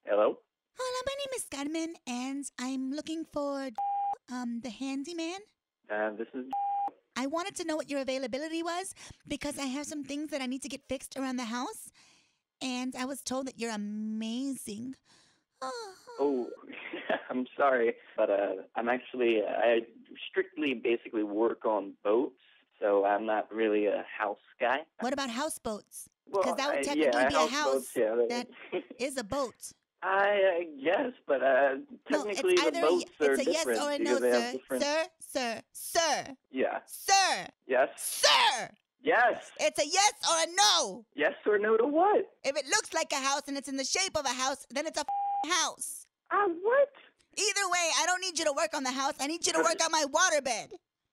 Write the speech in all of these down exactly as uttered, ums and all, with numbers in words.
Hello? Hola, my name is Carmen, and I'm looking for um the handyman. Uh, this is. I wanted to know what your availability was because I have some things that I need to get fixed around the house, and I was told that you're amazing. Oh, Oh, I'm sorry, but uh, I'm actually. I strictly basically work on boats, so I'm not really a house guy. what about houseboats? Well, Because that would I, technically yeah, be a houseboats, house yeah. that is a boat. I, I guess, but uh, No, it's technically the either a, y- boats are it's a yes different or a because no, they have sir. different. Sir, sir, sir, Yeah. sir, Yes. sir. Yes. It's a yes or a no. Yes or no to what? If it looks like a house and it's in the shape of a house, then it's a f- house. Ah, what? Either way, I don't need you to work on the house. I need you to work on my waterbed.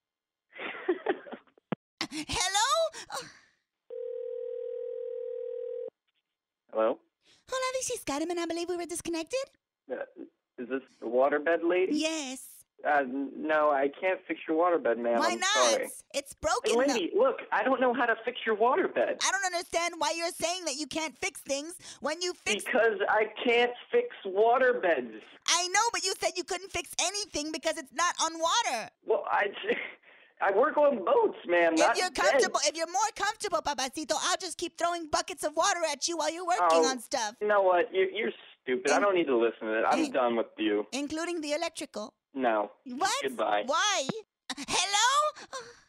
Hello? Oh, Hello? hola, this is Carmen. I believe we were disconnected. Uh, is this the waterbed lady? Yes. Uh, n- no, I can't fix your waterbed, ma'am. Why I'm not? sorry. It's Hey, broken. now. lady, look, I don't know how to fix your waterbed. I don't understand why you're saying that you can't fix things when you fix. Because I can't fix waterbeds. I know, but you said you couldn't fix anything because it's not on water. Well, I, I work on boats, ma'am, not If you're beds. comfortable, if you're more comfortable, Papacito, I'll just keep throwing buckets of water at you while you're working Oh, on stuff, You know what? You, you're stupid. I In- don't need to listen to it. I'm in- done with you. including the electrical. No. What? Goodbye. Why? Hello?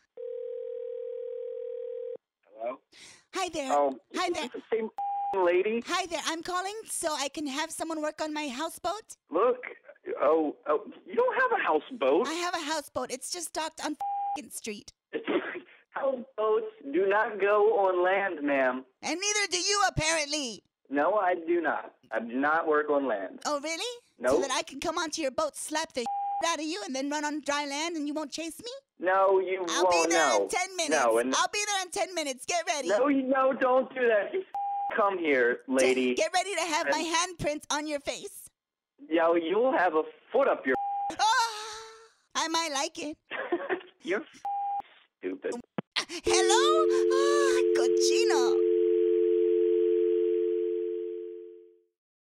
Hello? Hi there. Oh, Hi is there. this the same lady? Hi there. I'm calling so I can have someone work on my houseboat. Look. Oh, oh, you don't have a houseboat. I have a houseboat. It's just docked on f***ing street. Houseboats do not go on land, ma'am. And neither do you, apparently. No, I do not. I do not work on land. Oh, really? No. So that I can come onto your boat, slap the out of you, and then run on dry land and you won't chase me? No, you I'll won't. be there No. in ten minutes. No, and I'll be there in ten minutes. Get ready. no, you no, don't do that. You come here, lady. Get ready to have my And- handprint on your face. Yo, you'll have a foot up your. Oh, I might like it. You're stupid. Hello? Ah, cochino.